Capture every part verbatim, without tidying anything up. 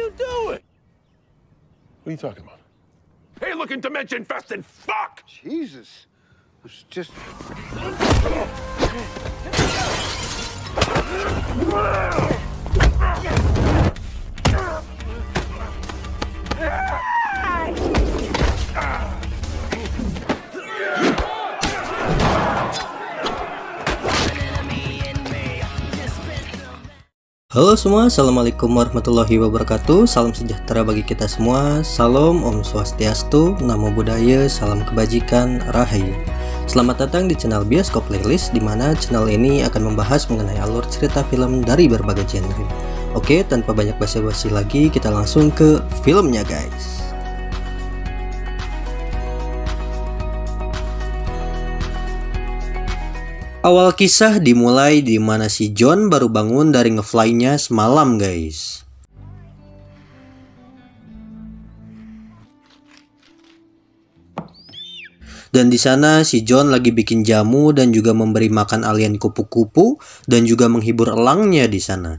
you doing? What are you talking about? Hey, looking dimension infested fuck! Jesus. It's just... Halo semua, assalamualaikum warahmatullahi wabarakatuh. Salam sejahtera bagi kita semua. Salam Om Swastiastu, Namo Buddhaya, salam kebajikan, Rahayu. Selamat datang di channel Bioskop Playlist, di mana channel ini akan membahas mengenai alur cerita film dari berbagai genre. Oke, tanpa banyak basa-basi lagi, kita langsung ke filmnya guys. Awal kisah dimulai di mana si John baru bangun dari ngefly-nya semalam guys. Dan di sana si John lagi bikin jamu dan juga memberi makan alien kupu-kupu dan juga menghibur elangnya di sana.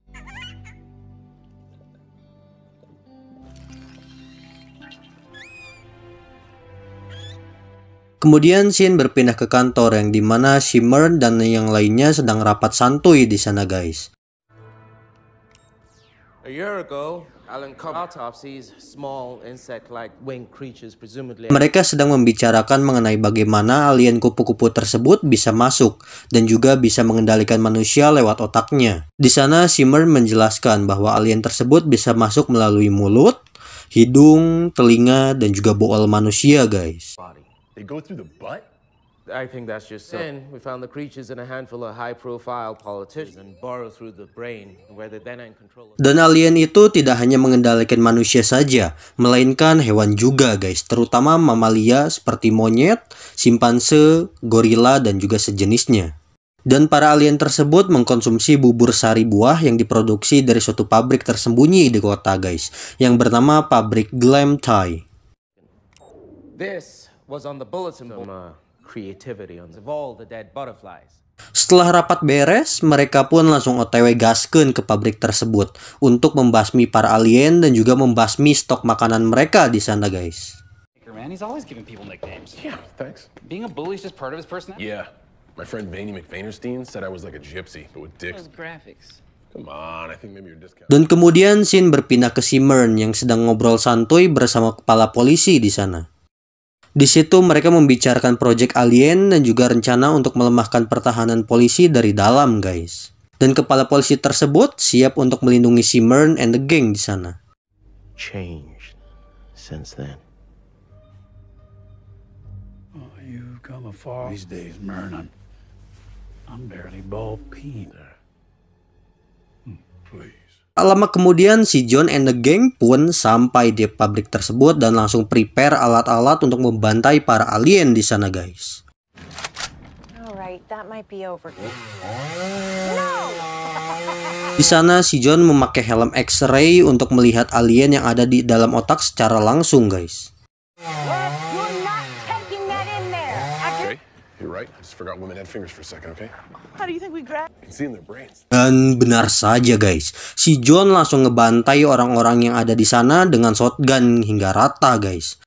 Kemudian scene berpindah ke kantor yang dimana Shimmer dan yang lainnya sedang rapat santuy di sana guys. A year ago, Alan Cobb autopsies small insect-like winged creatures presumably. Mereka sedang membicarakan mengenai bagaimana alien kupu-kupu tersebut bisa masuk dan juga bisa mengendalikan manusia lewat otaknya. Di sana Shimmer menjelaskan bahwa alien tersebut bisa masuk melalui mulut, hidung, telinga, dan juga bool manusia guys. They go through the butt? I think that's just so. Then we found the creatures in a handful of high-profile politicians and burrow through the brain, where they then in control. Dan alien itu tidak hanya mengendalikan manusia saja, melainkan hewan juga guys, terutama mamalia seperti monyet, simpanse, gorila, dan juga sejenisnya. Dan para alien tersebut mengkonsumsi bubur sari buah yang diproduksi dari suatu pabrik tersembunyi di kota guys, yang bernama pabrik Glam Thai. This was on the bulletin board. Uh, creativity on the, of all the dead butterflies. Setelah rapat beres, mereka pun langsung O T W gaskeun ke pabrik tersebut untuk membasmi para alien dan juga membasmi stok makanan mereka di sana guys. Man, he's always giving people nicknames. Yeah, thanks. Being a bully is just part of his personality. Yeah, my friend Vaney McVaynerstein said I was like a gypsy, but with dicks. Those graphics. Come on, I think maybe you're discounting. Dan kemudian scene berpindah ke Shimmer yang sedang ngobrol santuy bersama kepala polisi di sana. Di situ mereka membicarakan proyek alien dan juga rencana untuk melemahkan pertahanan polisi dari dalam guys. Dan kepala polisi tersebut siap untuk melindungi Shimmer and the gang di sana. Changed since then. Oh, you've come a far these days, Mern. I'm, I'm barely bald peen. Hmm, please. Lama kemudian si John and the gang pun sampai di pabrik tersebut dan langsung prepare alat-alat untuk membantai para alien di sana guys. Alright, that might be over. Di sana si John memakai helm X-ray untuk melihat alien yang ada di dalam otak secara langsung guys. You're right. I just forgot women had fingers for a second, okay? How do you think we grab? I can see in their brains. Dan benar saja guys, si John langsung ngebantai orang-orang yang ada di sana dengan shotgun hingga rata guys.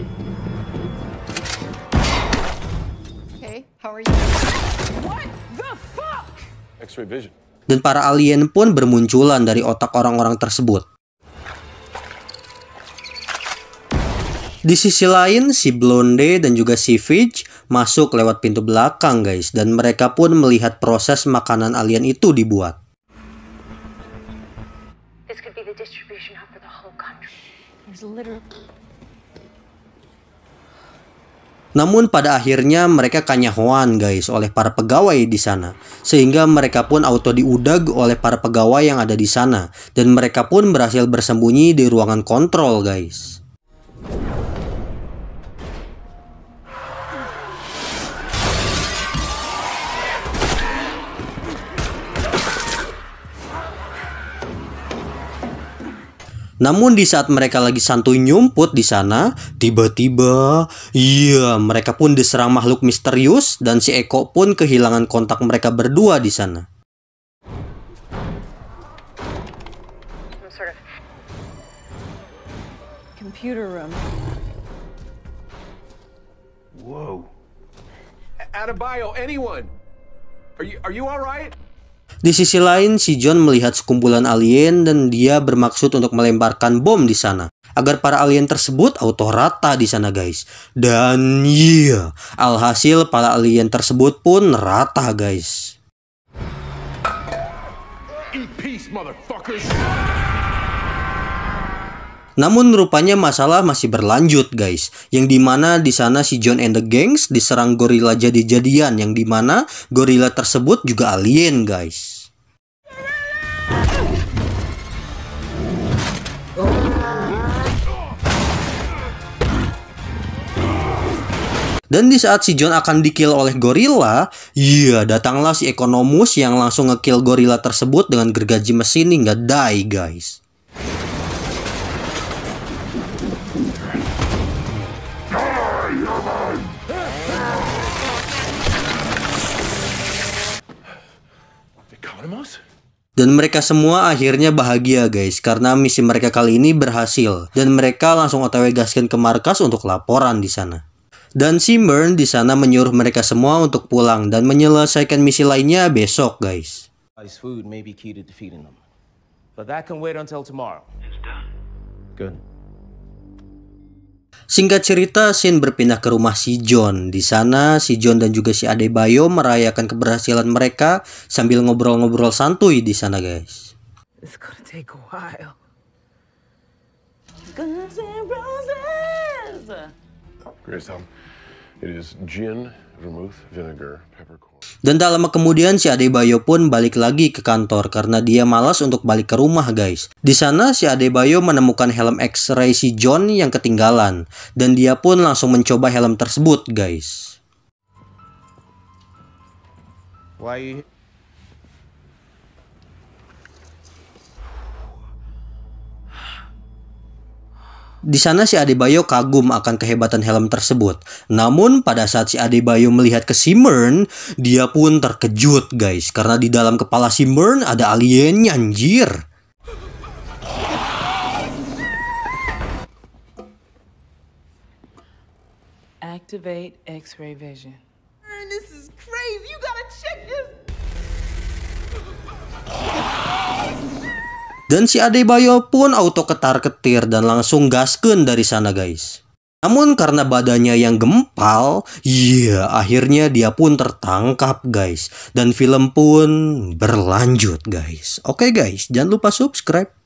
Hey, how are you? What the fuck? X-ray vision. Dan para alien pun bermunculan dari otak orang-orang tersebut. Di sisi lain, si Blonde dan juga si Fitch masuk lewat pintu belakang guys, dan mereka pun melihat proses makanan alien itu dibuat. This could be the distribution hub for the whole country. There's literally... Namun pada akhirnya mereka kanyahoan guys oleh para pegawai di sana, sehingga mereka pun auto diudag oleh para pegawai yang ada di sana, dan mereka pun berhasil bersembunyi di ruangan kontrol guys. Namun di saat mereka lagi santuy nyumput di sana, tiba-tiba, iya, mereka pun diserang makhluk misterius dan si Eko pun kehilangan kontak mereka berdua di sana. computer room. Whoa. Adebayo, anyone? Are you are you all right? Di sisi lain, si John melihat sekumpulan alien dan dia bermaksud untuk melemparkan bom di sana agar para alien tersebut auto rata di sana, guys. Dan iya, alhasil para alien tersebut pun rata, guys. Eat peace, motherfuckers. Namun rupanya masalah masih berlanjut, guys. Yang dimana di sana si John and the Gangs diserang gorila jadi-jadian, yang dimana gorila tersebut juga alien, guys. Dan di saat si John akan di-kill oleh gorila, iya, datanglah si Economus yang langsung nge-kill gorila tersebut dengan gergaji mesin hingga die, guys. Dan mereka semua akhirnya bahagia, guys, karena misi mereka kali ini berhasil dan mereka langsung otw gaskan ke markas untuk laporan di sana. Dan si Murn di sana menyuruh mereka semua untuk pulang dan menyelesaikan misi lainnya besok, guys. Food may be key to defeating them, but that can wait until tomorrow. It's done. Good. Singkat cerita, scene berpindah ke rumah si John. Di sana, si John dan juga si Adebayo merayakan keberhasilan mereka sambil ngobrol-ngobrol santuy di sana, guys. It's gonna take a while. Guns and roses. Grace, um, it is gin, vermouth, vinegar, peppercorn. Dan tak lama kemudian si Adebayo pun balik lagi ke kantor karena dia malas untuk balik ke rumah, guys. Di sana si Adebayo menemukan helm X-ray si John yang ketinggalan dan dia pun langsung mencoba helm tersebut, guys. Why? Di sana si Adebayo kagum akan kehebatan helm tersebut. Namun pada saat si Adebayo melihat ke si Murn, dia pun terkejut, guys, karena di dalam kepala si Murn ada aliennya, anjir. Activate X-ray vision. This is crazy. You gotta check this. Dan si Adebayo pun auto ketar-ketir dan langsung gaskeun dari sana, guys. Namun karena badannya yang gempal, iya, akhirnya dia pun tertangkap, guys. Dan film pun berlanjut, guys. Oke, guys, jangan lupa subscribe.